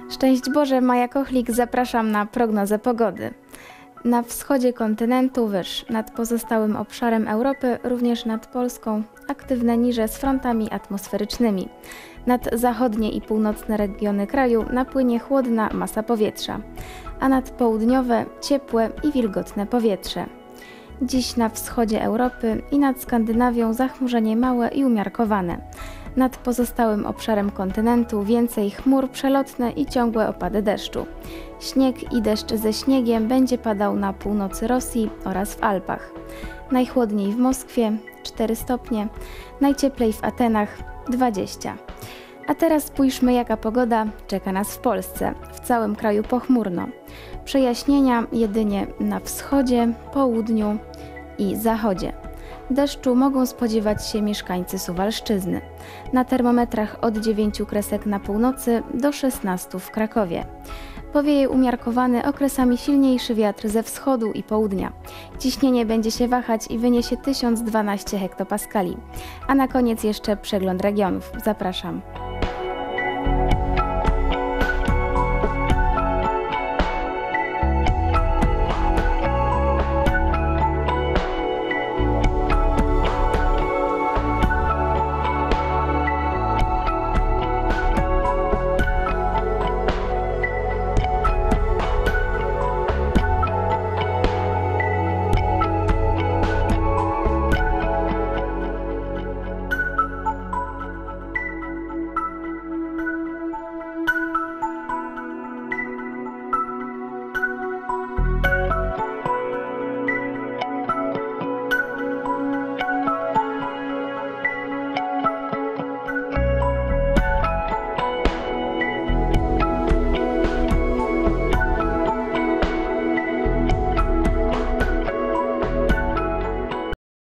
Szczęść Boże, Maja Kochlik, zapraszam na prognozę pogody. Na wschodzie kontynentu, nad pozostałym obszarem Europy, również nad Polską, aktywne niże z frontami atmosferycznymi. Nad zachodnie i północne regiony kraju napłynie chłodna masa powietrza, a nad południowe ciepłe i wilgotne powietrze. Dziś na wschodzie Europy i nad Skandynawią zachmurzenie małe i umiarkowane. Nad pozostałym obszarem kontynentu więcej chmur, przelotne i ciągłe opady deszczu. Śnieg i deszcz ze śniegiem będzie padał na północy Rosji oraz w Alpach. Najchłodniej w Moskwie 4 stopnie, najcieplej w Atenach 20. A teraz spójrzmy, jaka pogoda czeka nas w Polsce. W całym kraju pochmurno. Przejaśnienia jedynie na wschodzie, południu i zachodzie. Deszczu mogą spodziewać się mieszkańcy Suwalszczyzny. Na termometrach od 9 kresek na północy do 16 w Krakowie. Powieje umiarkowany, okresami silniejszy wiatr ze wschodu i południa. Ciśnienie będzie się wahać i wyniesie 1012 hektopaskali. A na koniec jeszcze przegląd regionów. Zapraszam.